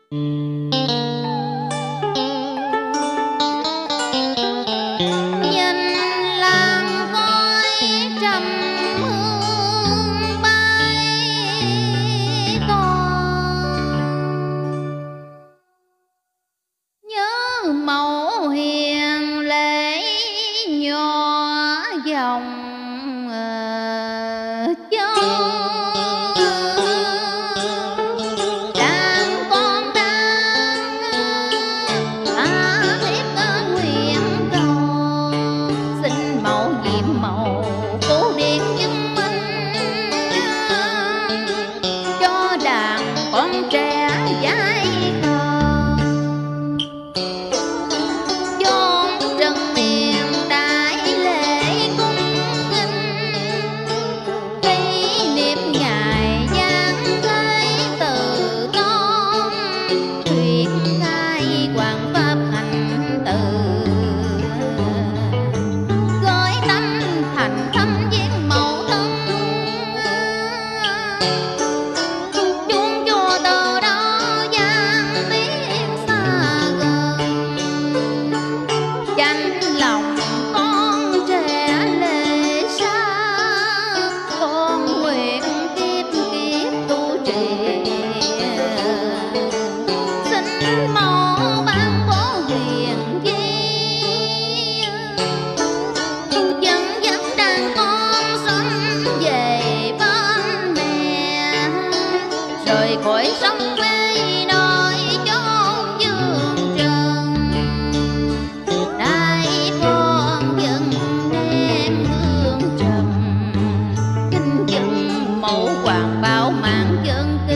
Nhìn làng khói trầm hương bay còn, nhớ mẫu hiền lễ nhỏ dòng châu. Đàn con đang tha thiết nguyện cầu, xin mẫu nhiệm màu phú điện chứng minh, cho đàn con trẻ dãi khờ. Chốn trần miền đại lễ cung nghinh, kỷ niệm ngày giáng thế từ tôn, thuyết khai hoàng pháp hành từ, gói tâm thành thâm viên mẫu thân. Chuông chùa từ đó gian biết xa gần, chánh lòng con trẻ lệ xa, con nguyện kiếp kiếp tu trì. Xin mẫu ban bố huyền di, dẫn dắt đàn con sớm về bên mẹ, rời khỏi sông quê nơi chốn dương trần. Đại con dân nén hương trầm, kính dân mẫu hoàng bảo mạng dân